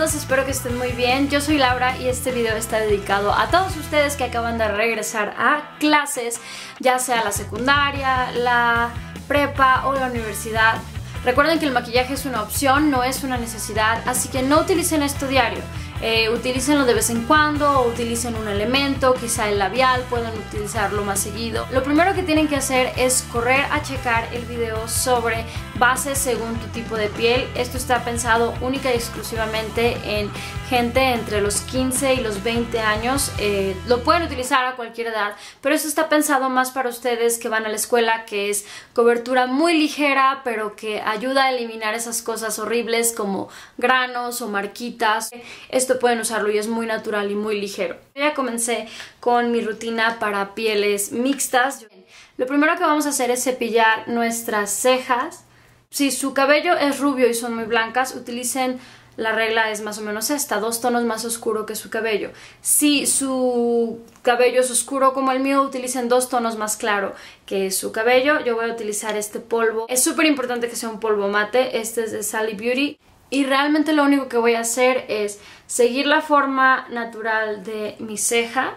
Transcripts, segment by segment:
todos, espero que estén muy bien. Yo soy Laura y este video está dedicado a todos ustedes que acaban de regresar a clases, ya sea la secundaria, la prepa o la universidad. Recuerden que el maquillaje es una opción, no es una necesidad, así que no utilicen esto diario. Utilícenlo de vez en cuando o utilicen un elemento, quizá el labial, pueden utilizarlo más seguido. Lo primero que tienen que hacer es correr a checar el video sobre bases según tu tipo de piel. Esto está pensado única y exclusivamente en gente entre los 15 y los 20 años. Lo pueden utilizar a cualquier edad, pero esto está pensado más para ustedes que van a la escuela, que es cobertura muy ligera, pero que ayuda a eliminar esas cosas horribles como granos o marquitas. Esto pueden usarlo y es muy natural y muy ligero. Yo ya comencé con mi rutina para pieles mixtas. Lo primero que vamos a hacer es cepillar nuestras cejas. Si su cabello es rubio y son muy blancas, utilicen, la regla es más o menos esta, 2 tonos más oscuro que su cabello. Si su cabello es oscuro como el mío, utilicen 2 tonos más claro que su cabello. Yo voy a utilizar este polvo. Es súper importante que sea un polvo mate. Este es de Sally Beauty. Y realmente lo único que voy a hacer es seguir la forma natural de mi ceja,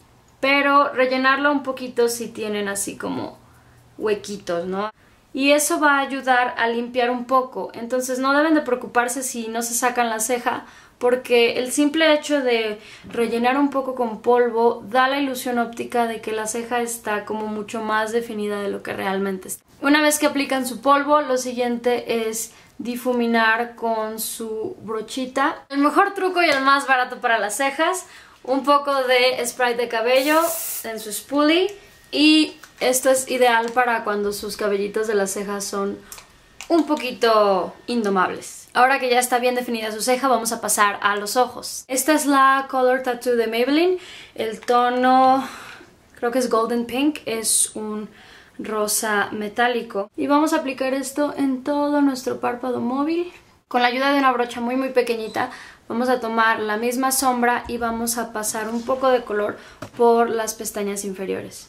pero rellenarla un poquito si tienen así como huequitos, ¿no? Y eso va a ayudar a limpiar un poco. Entonces no deben de preocuparse si no se sacan la ceja, porque el simple hecho de rellenar un poco con polvo da la ilusión óptica de que la ceja está como mucho más definida de lo que realmente está. Una vez que aplican su polvo, lo siguiente es difuminar con su brochita. El mejor truco y el más barato para las cejas, un poco de spray de cabello en su spoolie, y esto es ideal para cuando sus cabellitos de las cejas son un poquito indomables. Ahora que ya está bien definida su ceja, vamos a pasar a los ojos. Esta es la Color Tattoo de Maybelline. El tono, creo que es Golden Pink, es un rosa metálico. Y vamos a aplicar esto en todo nuestro párpado móvil. Con la ayuda de una brocha muy pequeñita, vamos a tomar la misma sombra y vamos a pasar un poco de color por las pestañas inferiores.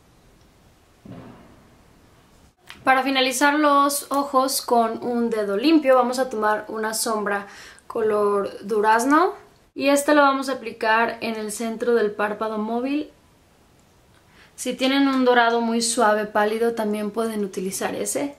Para finalizar los ojos con un dedo limpio, vamos a tomar una sombra color durazno y esta lo vamos a aplicar en el centro del párpado móvil. Si tienen un dorado muy suave, pálido, también pueden utilizar ese.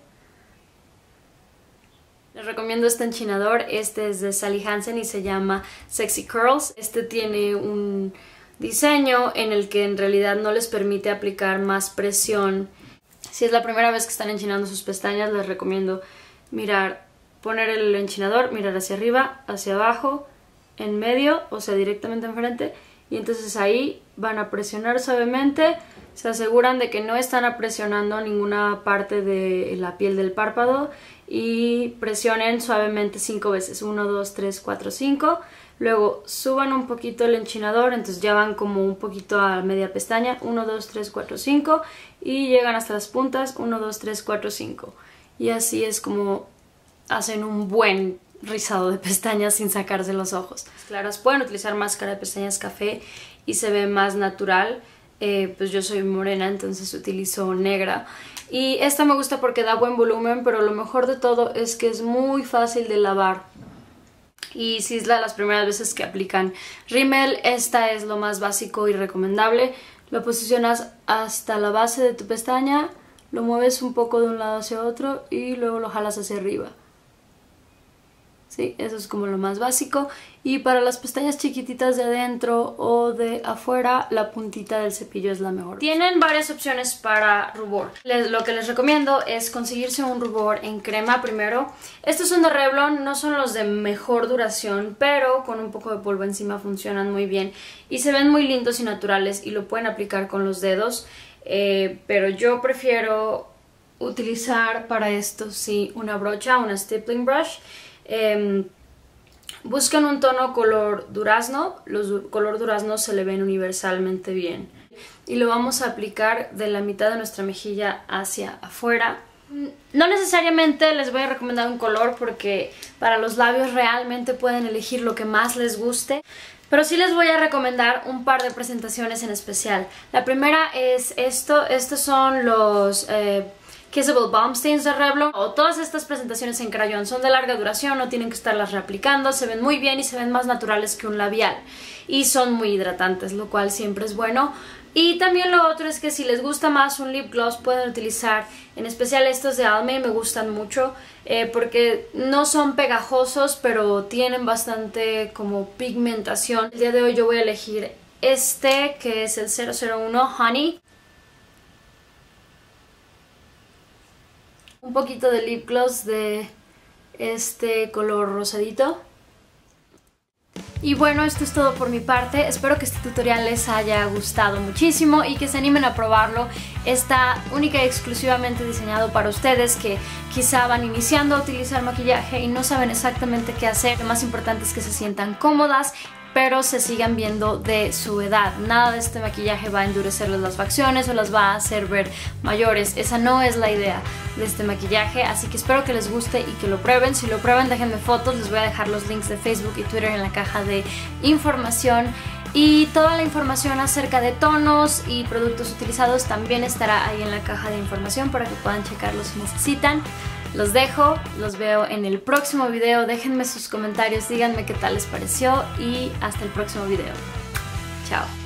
Les recomiendo este enchinador. Este es de Sally Hansen y se llama Sexy Curls. Este tiene un diseño en el que en realidad no les permite aplicar más presión. Si es la primera vez que están enchinando sus pestañas, les recomiendo poner el enchinador, mirar hacia arriba, hacia abajo, en medio, o sea directamente enfrente, y entonces ahí van a presionar suavemente. Se aseguran de que no están presionando ninguna parte de la piel del párpado y presionen suavemente 5 veces. 1, 2, 3, 4, 5. Luego suban un poquito el enchinador, entonces ya van como un poquito a media pestaña. 1, 2, 3, 4, 5. Y llegan hasta las puntas. 1, 2, 3, 4, 5. Y así es como hacen un buen rizado de pestañas sin sacarse los ojos. Claras, pueden utilizar máscara de pestañas café y se ve más natural. Pues yo soy morena, entonces utilizo negra. Y esta me gusta porque da buen volumen, pero lo mejor de todo es que es muy fácil de lavar. Y si es las primeras veces que aplican rímel, esta es lo más básico y recomendable. Lo posicionas hasta la base de tu pestaña, lo mueves un poco de un lado hacia otro y luego lo jalas hacia arriba. Sí, eso es como lo más básico. Y para las pestañas chiquititas de adentro o de afuera, la puntita del cepillo es la mejor. Tienen varias opciones para rubor. Lo que les recomiendo es conseguirse un rubor en crema primero. Estos son de Revlon, no son los de mejor duración, pero con un poco de polvo encima funcionan muy bien. Y se ven muy lindos y naturales y lo pueden aplicar con los dedos. Pero yo prefiero utilizar para esto, sí, una brocha, una stippling brush. Buscan un tono color durazno. Los color durazno se le ven universalmente bien y lo vamos a aplicar de la mitad de nuestra mejilla hacia afuera. No necesariamente les voy a recomendar un color porque para los labios realmente pueden elegir lo que más les guste, pero sí les voy a recomendar un par de presentaciones en especial. La primera es estos son los Kissable Balm Stains de Revlon. O todas estas presentaciones en crayón son de larga duración, no tienen que estarlas reaplicando, se ven muy bien y se ven más naturales que un labial. Y son muy hidratantes, lo cual siempre es bueno. Y también lo otro es que si les gusta más un lip gloss pueden utilizar, en especial estos de Almay, me gustan mucho porque no son pegajosos pero tienen bastante como pigmentación. El día de hoy yo voy a elegir este que es el 001 Honey. Un poquito de lip gloss de este color rosadito. Y bueno, esto es todo por mi parte. Espero que este tutorial les haya gustado muchísimo y que se animen a probarlo. Está única y exclusivamente diseñado para ustedes que quizá van iniciando a utilizar maquillaje y no saben exactamente qué hacer. Lo más importante es que se sientan cómodas, pero se sigan viendo de su edad. Nada de este maquillaje va a endurecerles las facciones o las va a hacer ver mayores. Esa no es la idea de este maquillaje, así que espero que les guste y que lo prueben. Si lo prueban, déjenme fotos, les voy a dejar los links de Facebook y Twitter en la caja de información. Y toda la información acerca de tonos y productos utilizados también estará ahí en la caja de información para que puedan checarlos si necesitan. Los dejo, los veo en el próximo video, déjenme sus comentarios, díganme qué tal les pareció y hasta el próximo video. Chao.